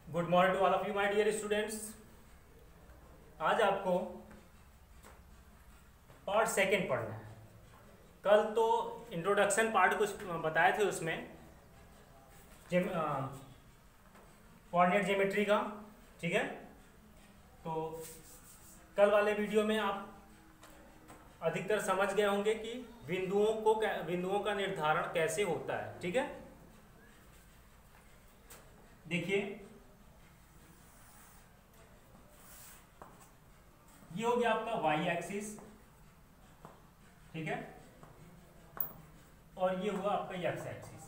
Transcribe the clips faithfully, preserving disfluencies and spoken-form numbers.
Good morning to all of you my dear students. आज आपको part second पढ़ना है। कल तो इंट्रोडक्शन पार्ट कुछ बताए थे उसमें जिम कोऑर्डिनेट ज्योमेट्री का, ठीक है। तो कल वाले वीडियो में आप अधिकतर समझ गए होंगे कि बिंदुओं को बिंदुओं का निर्धारण कैसे होता है, ठीक है। देखिए ये हो गया आपका वाई एक्सिस, ठीक है, और ये हुआ आपका एक्स एक्सिस।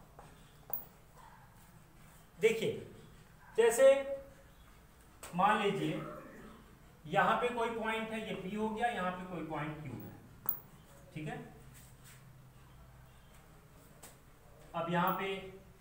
देखिए जैसे मान लीजिए यहां पे कोई पॉइंट है, ये P हो गया, यहां पे कोई पॉइंट Q है, ठीक है। अब यहां पे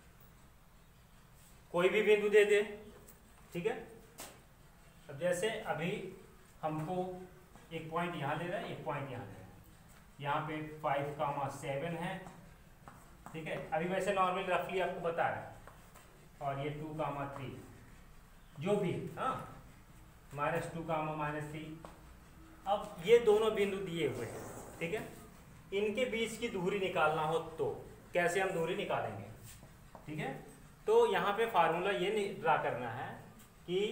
कोई भी बिंदु दे दे, ठीक है। अब जैसे अभी हमको एक पॉइंट यहां ले रहा है, एक पॉइंट यहां ले रहा है, यहां पे फाइव कामा सेवन है, ठीक है। अभी वैसे नॉर्मल रफली आपको बता रहा है, और ये टू कामा थ्री जो भी, हाँ, minus two comma minus three. अब ये दोनों बिंदु दिए हुए हैं, ठीक है। इनके बीच की दूरी निकालना हो तो कैसे हम दूरी निकालेंगे, ठीक है। तो यहाँ पे फार्मूला ये ड्रा करना है कि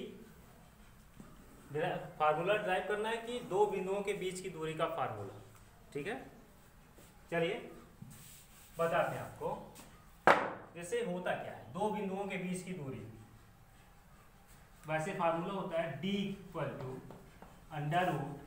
फार्मूला ड्राइव करना है कि दो बिंदुओं के बीच की दूरी का फार्मूला, ठीक है। चलिए बताते हैं आपको। जैसे होता क्या है, दो बिंदुओं के बीच की दूरी, वैसे फार्मूला होता है D equal to under root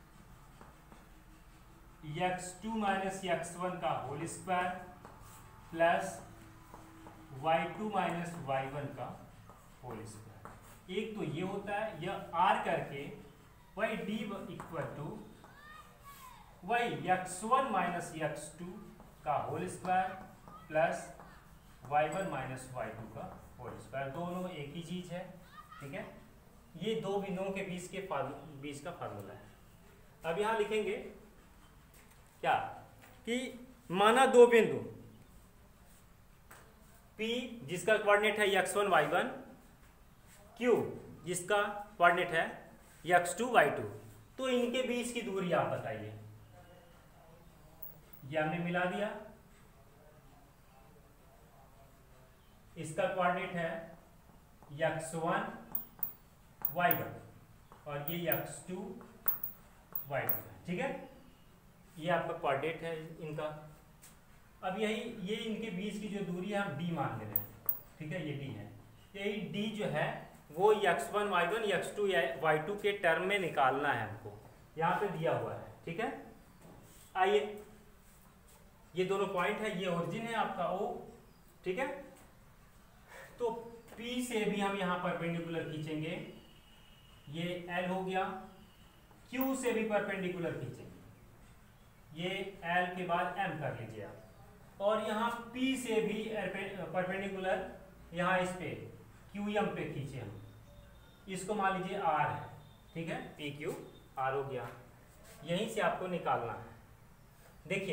x two minus x one का whole square plus y two minus y one का होल स्क्वायर। एक तो ये होता है, यह आर करके y d equal to y x one minus x two का whole square plus y one minus y two का होल स्क्वायर। दोनों एक ही चीज है, ठीक है। ये दो बिंदुओं के बीच के बीच का फार्मूला है। अब यहां लिखेंगे क्या कि माना दो बिंदु P जिसका कोऑर्डिनेट है x one y one, Q जिसका कोऑर्डिनेट है एक्स टू वाई टू, तो इनके बीच की दूरी आप बताइए। ये हमने मिला दिया, इसका कोऑर्डिनेट है एक्स वन वाई वन और ये एक्स टू वाई टू, ठीक है। ये आपका कोऑर्डिनेट है इनका। अब यही ये इनके बीच की जो दूरी है हम d मान ले रहे हैं, ठीक है, ये d है। यही d जो है वो x one y one x two y two के टर्म में निकालना है हमको, यहाँ पे दिया हुआ है, ठीक है। आइए, ये दोनों पॉइंट है, ये ओरिजिन है आपका O, ठीक है। तो P से भी हम यहाँ परपेंडिकुलर खींचेंगे, ये L हो गया। Q से भी परपेंडिकुलर खींचेंगे, ये L के बाद M कर लीजिए आप। और यहाँ P से भी परपेंडिकुलर, यहाँ इस पे क्यू एम पे खींचे हम, इसको मान लीजिए R है, ठीक है, पी क्यू आर हो गया। यहीं से आपको निकालना है। देखिए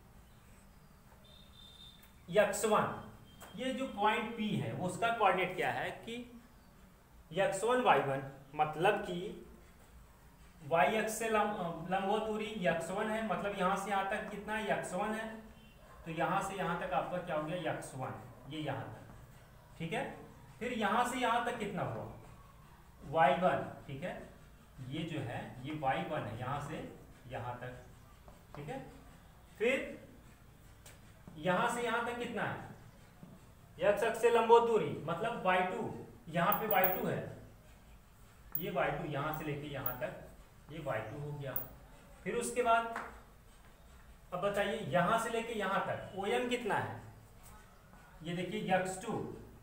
एक्स वन, ये जो पॉइंट P है उसका कोऑर्डिनेट क्या है कि एक्स वन वाई वन, मतलब कि वाई एक्स से लंबवत दूरी एक्स वन है, मतलब यहाँ से यहाँ तक कितना है एक्स वन है, तो यहाँ से यहाँ तक आपका क्या हो गया एक्स वन, ये यहाँ तक, ठीक है। फिर यहाँ से यहाँ तक कितना हुआ वाई वन, ठीक है, ये जो है ये वाई वन है, यहाँ से यहाँ तक, ठीक है। फिर यहाँ से यहाँ तक कितना है एक्स अक्ष से लंबवत दूरी, मतलब वाई टू, यहाँ पे वाई टू है, ये वाई टू यहाँ से लेके यहाँ तक ये वाई टू हो गया। फिर उसके बाद अब बताइए यहां से लेके यहां तक O M कितना है, ये देखिए एक्स टू,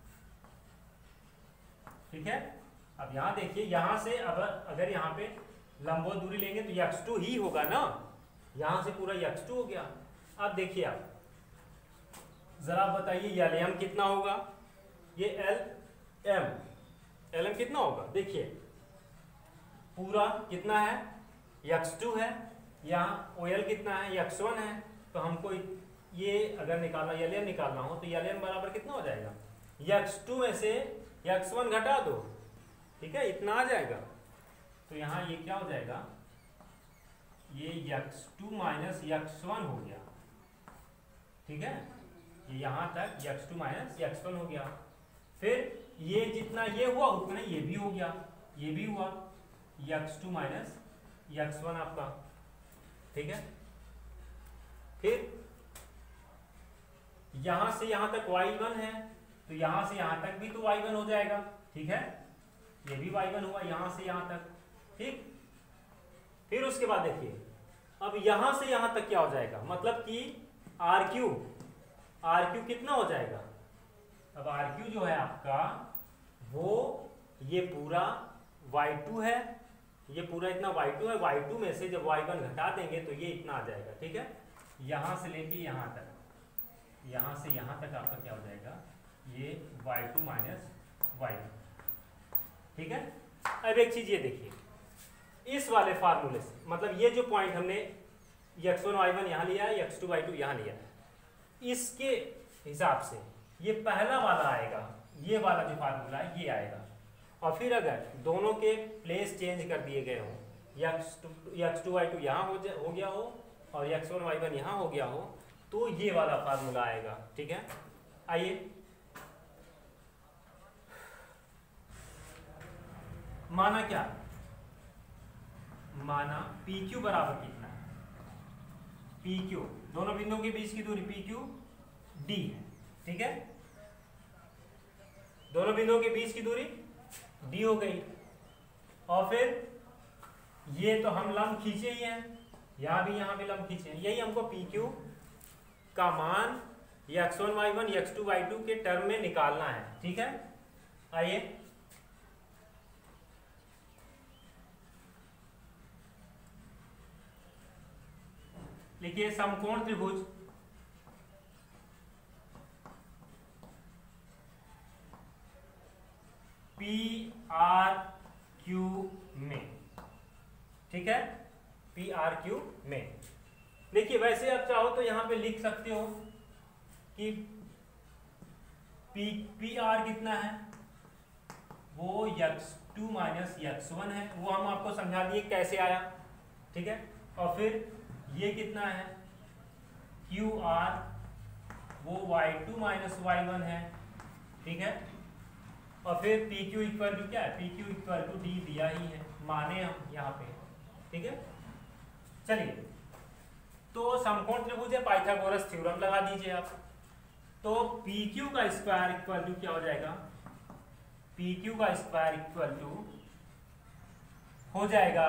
ठीक है। अब यहां देखिए यहां से अब अगर यहां पे लंबवत दूरी लेंगे तो एक्स टू ही होगा ना, यहां से पूरा एक्स टू हो गया। अब देखिए आप जरा बताइए एल एम कितना होगा, ये एल एम एल एम कितना होगा, देखिए पूरा कितना है एक्स टू है, यहाँ O L कितना है एक्स वन है, तो हमको ये अगर निकालना एल एम निकालना हो तो एल एम बराबर कितना हो जाएगा, एक्स टू में से एक्स वन घटा दो, ठीक है, इतना आ जाएगा। तो यहाँ ये क्या हो जाएगा, ये x two minus x one हो गया, ठीक है, ये यहाँ तक x two minus x one हो गया। फिर ये जितना ये हुआ उतना ये भी हो गया, ये भी हुआ x two minus x one आपका, ठीक है। फिर यहां से यहां तक वाई वन है, तो यहां से यहां तक भी तो वाई वन हो जाएगा, ठीक है, ये भी वाई वन हुआ यहां से यहां तक, ठीक। फिर उसके बाद देखिए अब यहां से यहां तक क्या हो जाएगा, मतलब कि आर क्यू, आर क्यू कितना हो जाएगा, अब आर क्यू जो है आपका वो ये पूरा वाई टू है, ये पूरा इतना वाई टू है, वाई टू में से जब वाई वन घटा देंगे तो ये इतना आ जाएगा, ठीक है। यहां से लेके यहां तक, यहां से यहां तक आपका क्या हो जाएगा, ये y two minus y one, ठीक है। अब एक चीज ये देखिए, इस वाले फार्मूले से, मतलब ये जो पॉइंट हमने एक्स वन वाई वन यहां लिया है, एक्स टू वाई टू यहां लिया है, इसके हिसाब से ये पहला वाला आएगा, ये वाला जो फार्मूला है ये आएगा। और फिर अगर दोनों के प्लेस चेंज कर दिए गए हो, x two x two y two यहाँ हो, हो गया हो और एक्स वन वाई वन यहाँ हो गया हो, तो ये वाला फार्मूला आएगा, ठीक है। आइए माना क्या, माना पी क्यू बराबर कितना है, पी क्यू दोनों बिंदुओं के बीच की दूरी पी क्यू डी है, ठीक है, दोनों बिंदुओं के बीच की दूरी डी हो गई। और फिर ये तो हम लंब खींचे ही हैं, यहां भी यहां भी लंब खींचे हैं, यही हमको पी क्यू का मान x one y one x two y two के टर्म में निकालना है, ठीक है। आइए लिखिए समकोण त्रिभुज पी आर क्यू में, ठीक है, पी आर क्यू में। देखिए वैसे आप चाहो तो यहां पे लिख सकते हो कि पी पी आर कितना है, वो x two minus x one है, वो हम आपको समझा दिए कैसे आया, ठीक है। और फिर ये कितना है क्यू आर, वो y two minus y one है, ठीक है। और फिर पी क्यू इक्वल टू क्या है, P Q equal to d दिया ही है, माने हम यहाँ पे, ठीक है। चलिए तो समकोण त्रिभुज है, पाइथागोरस थ्योरम लगा दीजिए आप। तो पी क्यू का स्क्वायर इक्वल टू क्या हो जाएगा, पी क्यू का स्क्वायर इक्वल टू हो जाएगा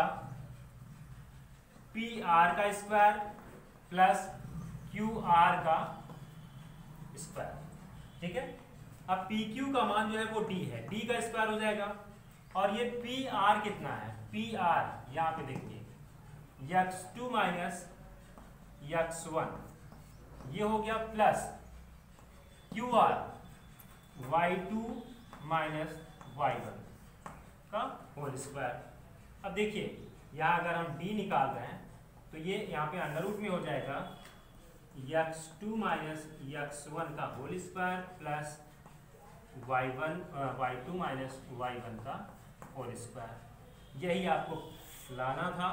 पी आर का स्क्वायर प्लस क्यू आर का स्क्वायर, ठीक है। अब पी क्यू का मान जो है वो डी है, डी का स्क्वायर हो जाएगा। और ये पी आर कितना है, पी आर यहां पे देखिए x two minus x one, ये हो गया plus Q R y two minus y one का होल स्क्वायर। अब देखिए यहाँ अगर हम डी निकाल रहे हैं तो ये यहाँ पे अंडर रूट में हो जाएगा x two minus x one का whole square plus y one y two minus y one का होल स्क्वायर। यही आपको लाना था,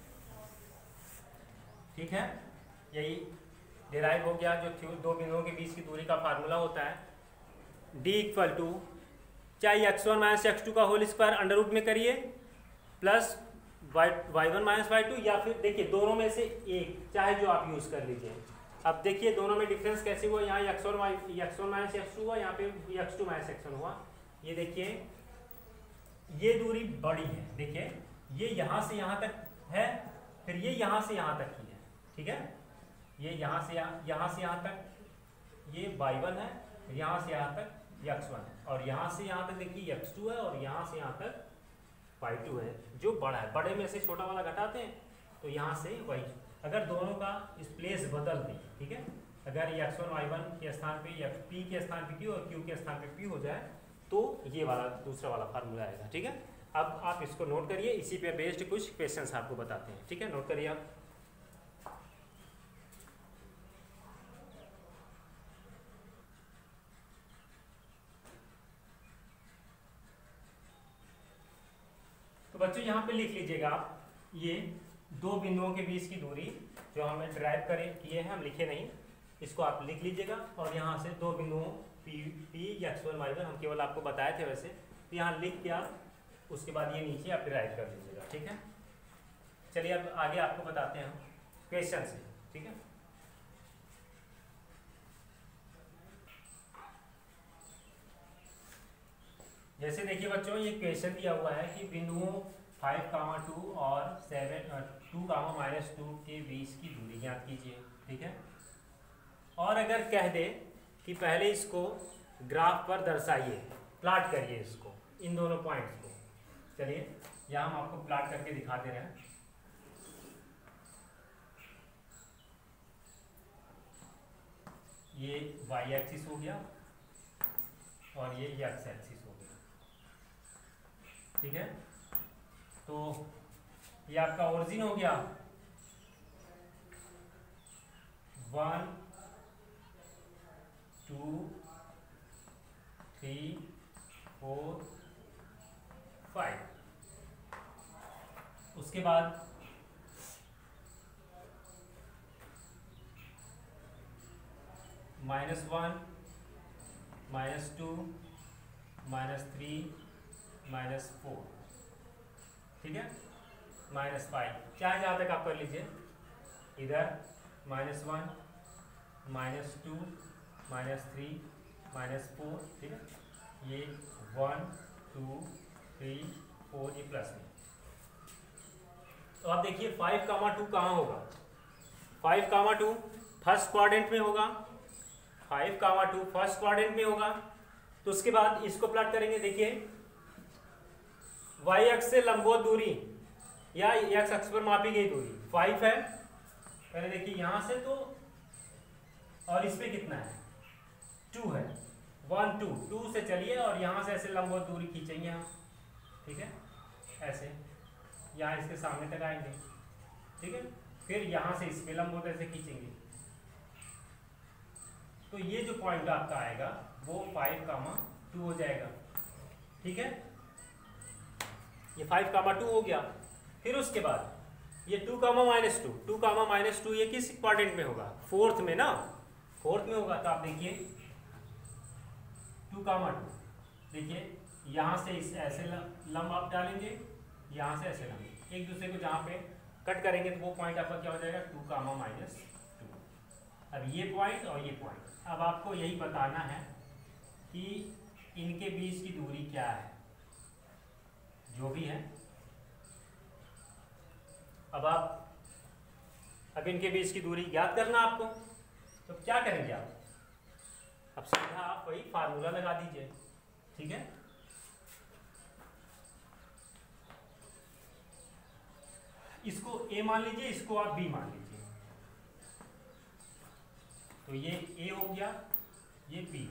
ठीक है। यही डिराइव हो गया जो दो बिंदुओं के बीच की दूरी का फार्मूला होता है। डी इक्वल टू चाहे x one minus x two का होल स्क्वायर अंडर रूट में करिए plus y y one minus y two, या फिर देखिए दोनों में से एक चाहे जो आप यूज कर लीजिए। अब देखिए दोनों में डिफरेंस कैसे हुआ, यहाँ x one y x one minus x two हुआ, यहाँ पे x two minus x one हुआ। ये देखिए ये दूरी बड़ी है, देखिए ये यहाँ से यहाँ तक है, फिर ये यहाँ से यहाँ तक की है, ठीक है। ये यहाँ से यहाँ यहाँ से यहाँ तक ये वाई वन है, फिर यहाँ से यहाँ तक एक्स वन है, और यहाँ से यहाँ तक देखिए एक्स टू है, और यहाँ से यहाँ तक वाई टू है जो बड़ा है। बड़े में से छोटा वाला घटाते हैं तो यहाँ से वही, अगर दोनों का इस प्लेस बदल दें, ठीक है, अगर एक्स वन वाई वन के स्थान पे या पी के स्थान पे क्यू और क्यू के स्थान पे पी हो जाए तो ये वाला दूसरा वाला फार्मूला आएगा, ठीक है। अब आप इसको नोट करिए, इसी पे बेस्ड कुछ क्वेश्चंस आपको बताते हैं, ठीक है, नोट करिए आप। बच्चों यहाँ पे लिख लीजिएगा आप, ये दो बिंदुओं के बीच की दूरी जो हमें ड्राइव करें किए हैं, हम लिखे नहीं, इसको आप लिख लीजिएगा। और यहाँ से दो बिंदुओं P P x one y one हम केवल आपको बताए थे वैसे, तो यहाँ लिख के आप उसके बाद ये नीचे आप ड्राइव कर लीजिएगा, ठीक है। चलिए अब आगे आपको बताते हैं क्वेश्चन से, ठीक है। जैसे देखिए बच्चों, ये क्वेश्चन दिया हुआ है कि बिंदुओं फाइव कामा टू और seven two comma minus two के बीच की दूरी ज्ञात कीजिए, ठीक है। और अगर कह दे कि पहले इसको ग्राफ पर दर्शाइए, प्लॉट करिए इसको, इन दोनों पॉइंट्स को। चलिए यहाँ हम आपको प्लॉट करके दिखा दे रहे हैं। ये वाई एक्सिस हो गया और ये एक्स एक्सिस हो गया, ठीक है। तो ये आपका ओरिजिन हो गया one two three four five. उसके बाद minus one, minus two, minus three, minus four, ठीक है, माइनस फाइव। चाहे जहाँ तक आप कर लीजिए, इधर minus one, minus two, minus three, minus four, ठीक है। ये वन टू थ्री फोर, ये प्लस में। तो आप देखिए फाइव कामा टू कहाँ होगा, five comma two first quadrant में होगा, five comma two first quadrant में होगा। तो उसके बाद इसको प्लॉट करेंगे, देखिए वाई अक्ष से लंबवत दूरी या एक्स अक्ष पर मापी गई दूरी फाइव है। पहले देखिए यहां से तो, और इस पे कितना है, टू है, वन टू, टू से चलिए और यहां से ऐसे लंबवत दूरी खींचेंगे हम, ठीक है, ऐसे यहाँ इसके सामने तक आएंगे, ठीक है। फिर यहाँ से इस पे लंबवत ऐसे खींचेंगे, तो ये जो पॉइंट आपका आएगा वो फाइव कामा टू हो जाएगा, ठीक है। ये फाइव कामा टू हो गया। फिर उसके बाद ये two comma minus two, two comma minus two ये किस क्वाड्रेंट में होगा, फोर्थ में ना, फोर्थ में होगा। तो आप देखिए टू कामा टू, देखिए यहाँ से इस ऐसे लंब आप डालेंगे, यहाँ से ऐसे लंब एक दूसरे को जहाँ पे कट करेंगे तो वो पॉइंट आपका क्या हो जाएगा, टू कामा माइनस टू। अब ये पॉइंट और ये पॉइंट, अब आपको यही बताना है कि इनके बीच की दूरी क्या है, जो भी है। अब आप अब इनके बीच की दूरी ज्ञात करना आपको, तो क्या करेंगे आप, अब सीधा आप वही फार्मूला लगा दीजिए, ठीक है। इसको ए मान लीजिए, इसको आप बी मान लीजिए। तो ये ए हो गया, ये बी।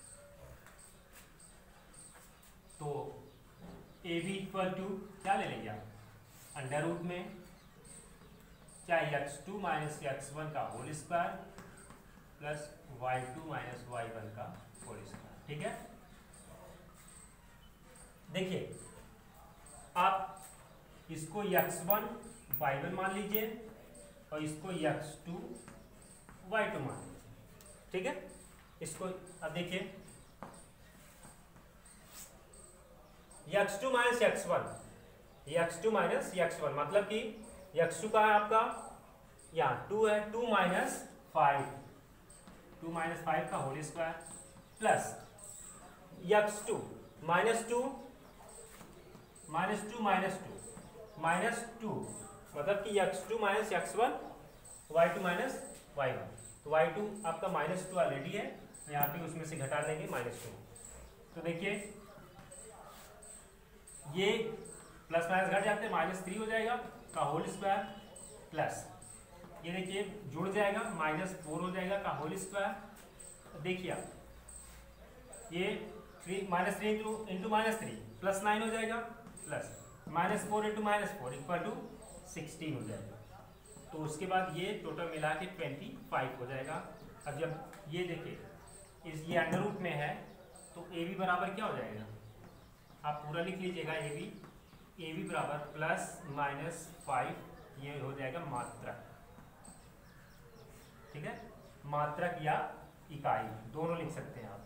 तो ए बी इक्वल टू क्या ले लेंगे आप, अंडर रूट में चाहे x two minus x one का whole square plus y two minus y one का होल स्क्वायर, ठीक है। देखिए आप इसको एक्स वन वाई वन मान लीजिए और इसको एक्स टू वाई टू मान लीजिए, ठीक है। इसको अब देखिए x two minus x one, x two minus x one मतलब कि एक्स टू का है आपका यहाँ टू है, two minus five, two minus five का whole square plus x two minus two minus two minus two minus two मतलब कि x two minus x one, y two minus y one. तो y two आपका minus two already है, यहाँ पे उसमें से घटा लेंगे माइनस टू। तो देखिए ये प्लस माइनस घट जाते हैं, माइनस थ्री हो जाएगा का होल स्क्वायर प्लस ये देखिए जुड़ जाएगा माइनस फोर हो जाएगा का होल स्क्वायर। देखिए आप ये three minus three into into minus three plus nine हो जाएगा plus minus four into minus four equal to sixteen हो जाएगा। तो उसके बाद ये टोटल मिला के ट्वेंटी फाइव हो जाएगा। अब जब ये देखिए इस ये अंडर रूट में है तो ए बी बराबर क्या हो जाएगा, आप पूरा लिख लीजिएगा, ए बी ए बी बराबर प्लस माइनस फाइव, ये हो जाएगा मात्रक, ठीक है, मात्रक या इकाई दोनों लिख सकते हैं आप,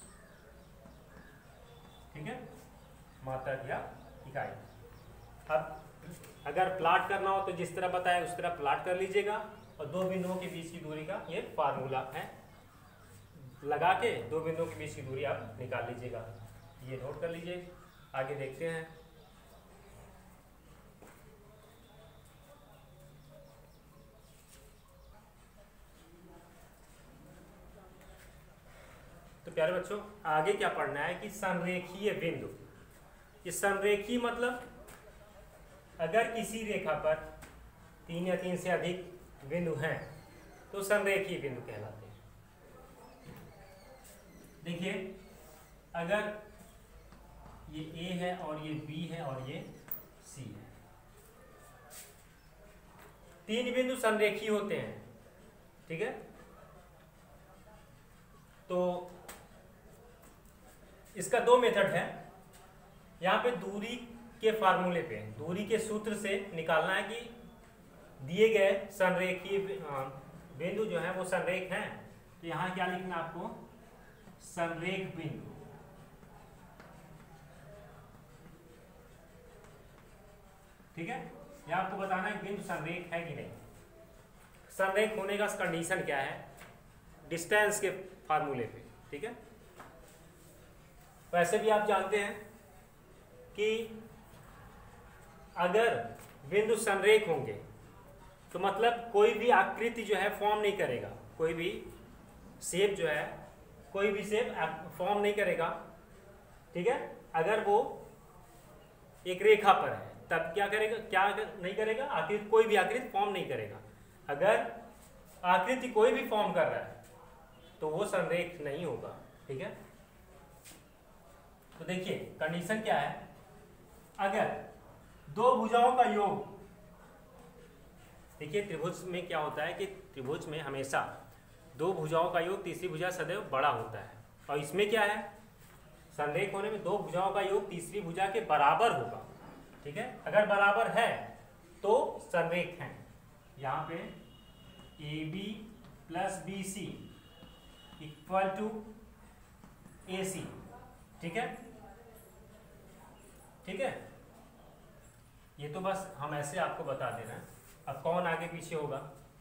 ठीक है, मात्रक या इकाई। अब अगर प्लॉट करना हो तो जिस तरह बताया उस तरह प्लॉट कर लीजिएगा, और दो बिंदुओं के बीच की दूरी का ये फार्मूला है, लगा के दो बिंदुओं के बीच की दूरी आप निकाल लीजिएगा, ये नोट कर लीजिए। आगे देखते हैं। तो प्यारे बच्चों आगे क्या पढ़ना है कि संरेखीय बिंदु। ये संरेखीय मतलब अगर किसी रेखा पर तीन या तीन से अधिक बिंदु हैं तो संरेखीय बिंदु कहलाते हैं। देखिए अगर ये ए है और ये बी है और ये सी है, तीन बिंदु संरेखीय होते हैं, ठीक है। तो इसका दो मेथड है, यहाँ पे दूरी के फार्मूले पे, दूरी के सूत्र से निकालना है कि दिए गए संरेखीय बिंदु जो है वो संरेख हैं। तो यहाँ क्या लिखना आपको, संरेख बिंदु, ठीक है। यह आपको बताना है बिंदु संरेख है कि नहीं। संरेख होने का कंडीशन क्या है, डिस्टेंस के फार्मूले पे, ठीक है। वैसे भी आप जानते हैं कि अगर बिंदु संरेख होंगे तो मतलब कोई भी आकृति जो है फॉर्म नहीं करेगा, कोई भी शेप जो है कोई भी शेप फॉर्म नहीं करेगा, ठीक है। अगर वो एक रेखा पर है तब क्या करेगा, क्या नहीं करेगा, आकृति कोई भी आकृति फॉर्म नहीं करेगा। अगर आकृति कोई भी फॉर्म कर रहा है तो वो संरेख नहीं होगा, ठीक है। तो देखिए कंडीशन क्या है, अगर दो भुजाओं का योग, देखिए त्रिभुज में क्या होता है कि त्रिभुज में हमेशा दो भुजाओं का योग तीसरी भुजा सदैव बड़ा होता है, और इसमें क्या है, संरेख होने में दो भुजाओं का योग तीसरी भुजा के बराबर होगा, ठीक है। अगर बराबर है तो संरेख है। यहाँ पे A B plus B C equal to A C, ठीक है, ठीक है। ये तो बस हम ऐसे आपको बता दे रहे हैं, अब कौन आगे पीछे होगा।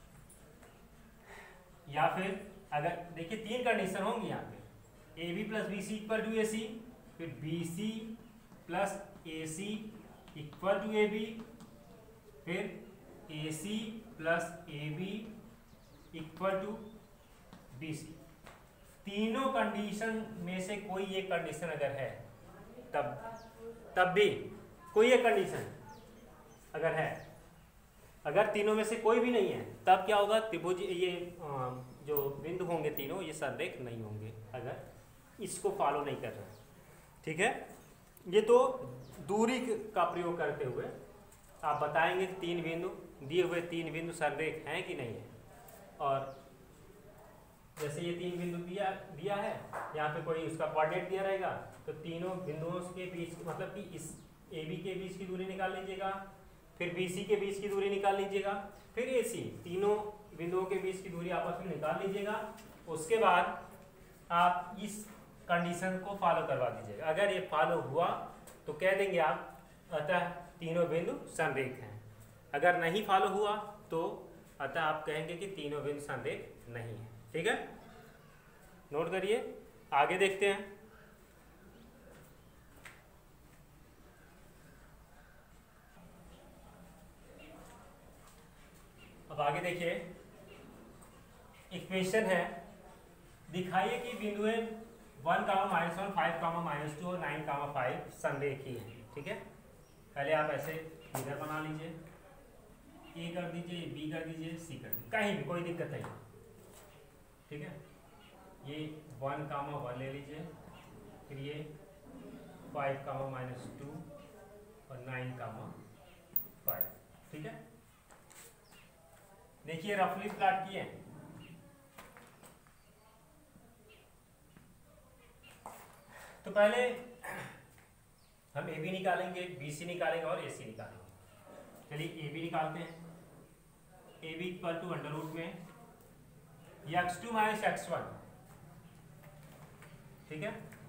या फिर अगर देखिए तीन कंडीशन होंगी यहाँ पे, A B plus B C equal to A C, फिर B C plus A C equal to A B, फिर A C plus A B equal to B C. तीनों कंडीशन में से कोई एक कंडीशन अगर है तब तब भी कोई एक कंडीशन अगर है, अगर तीनों में से कोई भी नहीं है तब क्या होगा, त्रिभुज ये जो बिंदु होंगे तीनों ये संरेख नहीं होंगे अगर इसको फॉलो नहीं कर रहे, ठीक है। ये तो दूरी का प्रयोग करते हुए आप बताएंगे कि तीन बिंदु दिए हुए तीन बिंदु संरेख हैं कि नहीं है। और जैसे ये तीन बिंदु दिया दिया है, यहाँ पे कोई उसका कोऑर्डिनेट दिया रहेगा, तो तीनों बिंदुओं के बीच मतलब कि इस ए बी के बीच की दूरी निकाल लीजिएगा, फिर बी सी के बीच की दूरी निकाल लीजिएगा, फिर ए सी, तीनों बिंदुओं के बीच की दूरी आपस में निकाल लीजिएगा। उसके बाद आप इस कंडीशन को फॉलो करवा दीजिएगा। अगर ये फॉलो हुआ तो कह देंगे आप अतः तीनों बिंदु संरेख हैं। अगर नहीं फॉलो हुआ तो अतः आप कहेंगे कि तीनों बिंदु संरेख नहीं है, ठीक है। नोट करिए, आगे देखते हैं। अब आगे देखिए, इक्वेशन है, दिखाइए कि बिंदुएं one comma minus one, five comma minus two और नाइन कामा फाइव संरेखीय है, ठीक है। पहले आप ऐसे फिगर बना लीजिए, ए कर दीजिए, बी कर दीजिए, सी कर दीजिए, कहीं भी कोई दिक्कत नहीं, ठीक है। ये वन कामा वन ले लीजिए, फिर ये फाइव कामा माइनस टू और नाइन कामा फाइव, ठीक है। देखिए रफली प्लॉट किए, तो पहले हम ए बी निकालेंगे, बी सी निकालेंगे और ए सी निकालेंगे। चलिए ए बी निकालते हैं। A B equal to under root में x two minus x one, ठीक है,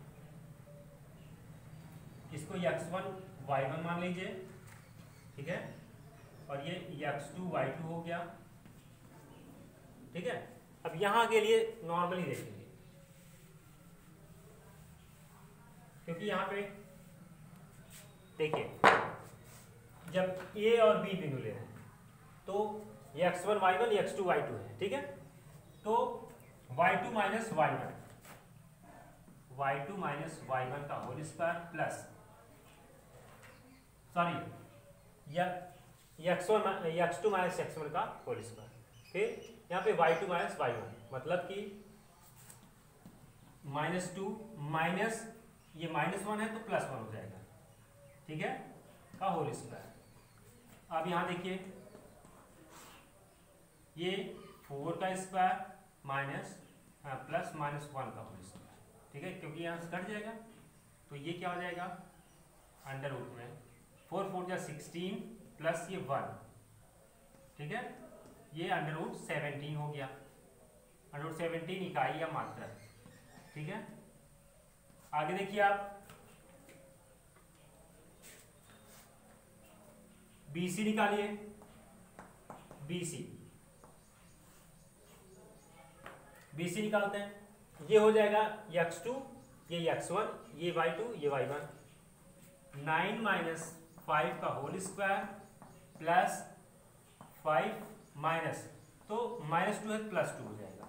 इसको एक्स वन वाई वन मान लीजिए, ठीक है, और ये एक्स टू वाई टू हो गया, ठीक है। अब यहां के लिए नॉर्मली देखेंगे, क्योंकि यहां पे देखिए जब ए और बी बिंदु ले रहे हैं तो x one y one x two y two है, ठीक है। तो y two minus y one, y two minus y one का whole square plus sorry x one x two minus x one का होल स्क्वायर, फिर यहाँ पे y two minus y one, मतलब कि माइनस टू माइनस ये minus one है तो प्लस वन हो जाएगा, ठीक है, का होल स्क्वायर। अब यहाँ देखिए ये फोर का square minus plus minus one का होल स्क्वायर, ठीक है, क्योंकि यहाँ से कट जाएगा तो ये क्या हो जाएगा अंडर रूट में फोर फोर जा सिक्सटीन प्लस ये वन, ठीक है, ये अंडर रूट सेवनटीन हो गया। अंडर रूट सेवनटीन इकाई या मात्रा, ठीक है। आगे देखिए आप बी सी निकालिए, बी सी बी सी निकालते हैं, ये हो जाएगा एक्स टू, ये एक्स वन, ये वाई टू, ये y one, nine minus five का whole square plus five minus, तो माइनस टू है प्लस टू हो जाएगा,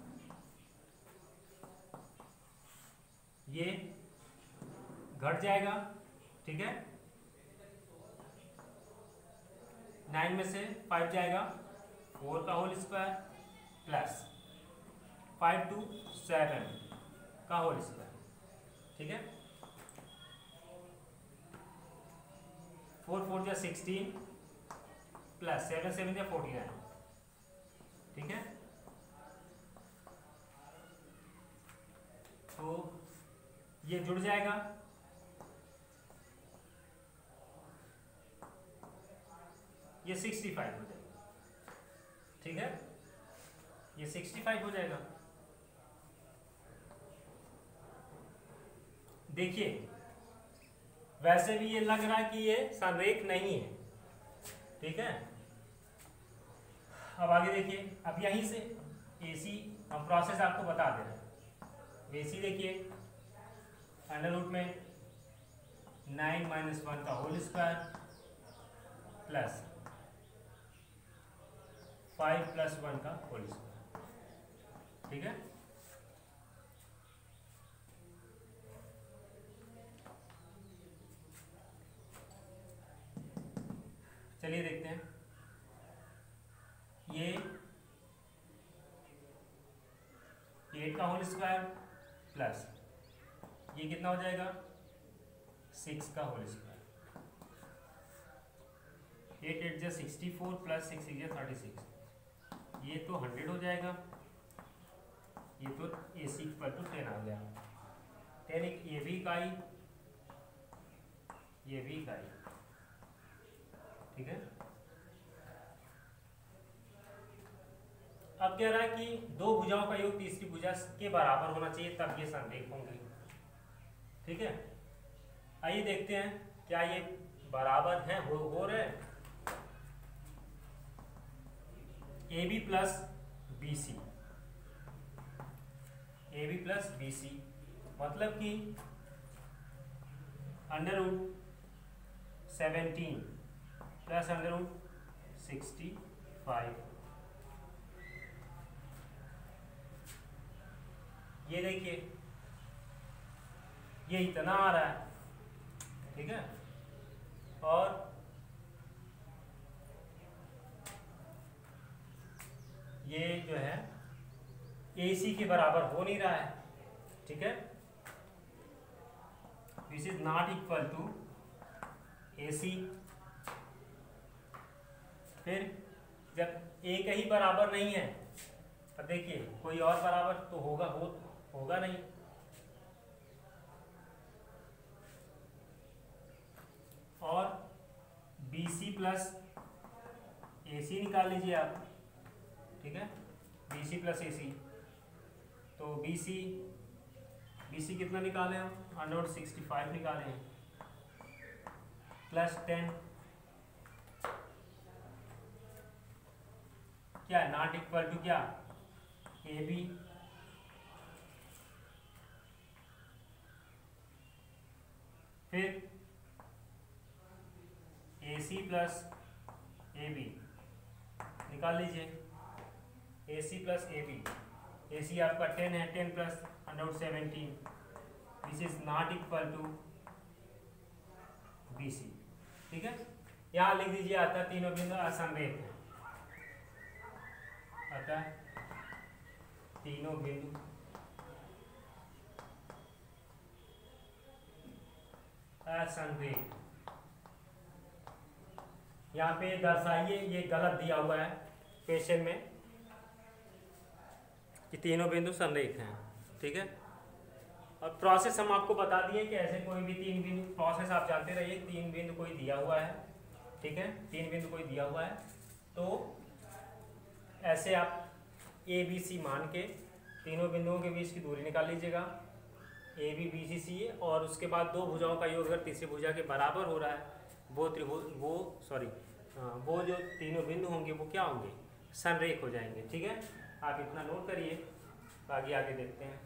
ये घट जाएगा, ठीक है, नाइन में से फाइव जाएगा, फोर का whole square plus five two seven का होल स्क्वायर, ठीक है, फोर फोर जा सिक्सटीन प्लस सेवन सेवन जा फोर्टी नाइन, ठीक है। तो ये जुड़ जाएगा, ये सिक्सटी फाइव हो जाएगा, ठीक है, ये सिक्सटी फाइव हो जाएगा। देखिए वैसे भी ये लग रहा है कि ये संरेख नहीं है, ठीक है। अब आगे देखिए, अब यहीं से एसी हम प्रोसेस आपको बता दे रहे हैं। एसी देखिए अंडर रूट में नाइन माइनस वन का whole square plus five plus one का होल स्क्वायर, ठीक है। चलिए देखते हैं, ये एट का होल स्क्वायर प्लस ये कितना हो जाएगा सिक्स का होल स्क्वायर, एट एट जा sixty four plus six six जा थर्टी सिक्स, ये तो हंड्रेड हो जाएगा, ये तो A C equal to ten आ गया, टेन एक ये भी इकाई ये भी इकाई, ठीक है। अब कह रहा है कि दो भुजाओं का योग तीसरी भुजा के बराबर होना चाहिए तब ये संरेख होंगे, ठीक है। आइए देखते हैं क्या ये बराबर हैं, हो, हो रहे हैं। A B plus B C, A B plus B C मतलब कि under root seventeen plus under root sixty five, ये देखिए ये इतना आ रहा है, ठीक है, और ये जो है ए सी के बराबर हो नहीं रहा है, ठीक है। This is not equal to A C. फिर जब ए का ही बराबर नहीं है अब देखिए कोई और बराबर तो होगा हो होगा नहीं, प्लस ए सी निकाल लीजिए आप, ठीक है, बी सी प्लस ए सी। तो बी सी बी सी कितना निकाले हम, अंडर सिक्सटी फाइव निकाले हैं, प्लस टेन क्या है, नॉट इक्वल टू क्या, ए बी, फिर A C plus A B निकाल लीजिए, ए सी प्लस ए बी, ए सी आपका टेन है, ten plus under seventeen, this is not equal to B C, ठीक है। यहाँ लिख दीजिए आता तीनों बिंदु असमरेख है, अतः तीनों बिंदु असमरेख। यहाँ पे दर्शाइए, ये गलत दिया हुआ है क्वेश्चन में कि तीनों बिंदु संरेख हैं, ठीक है। और प्रोसेस हम आपको बता दिए कि ऐसे कोई भी तीन बिंदु, प्रोसेस आप जानते रहिए, तीन बिंदु कोई दिया हुआ है, ठीक है, तीन बिंदु कोई दिया हुआ है, तो ऐसे आप ए बी सी मान के तीनों बिंदुओं के बीच की दूरी निकाल लीजिएगा, ए बी बी सी सी है, और उसके बाद दो भुजाओं का योग अगर तीसरी भुजा के बराबर हो रहा है, वो त्रिभुज वो सॉरी वो जो तीनों बिंदु होंगे वो क्या होंगे, संरेख हो जाएंगे, ठीक है। आप इतना नोट करिए, आगे आगे देखते हैं।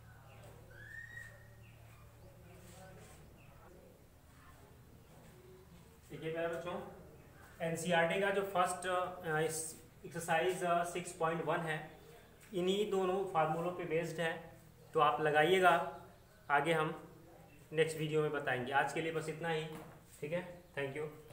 देखिए मेरे बच्चों, एनसीईआरटी का जो first exercise six point one है, इन्हीं दोनों फार्मूलों पे बेस्ड है, तो आप लगाइएगा, आगे हम नेक्स्ट वीडियो में बताएंगे। आज के लिए बस इतना ही, ठीक है, थैंक यू।